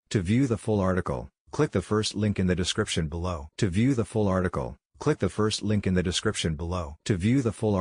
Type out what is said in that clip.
To view the full article, click the first link in the description below. To view the full article, click the first link in the description below. To view the full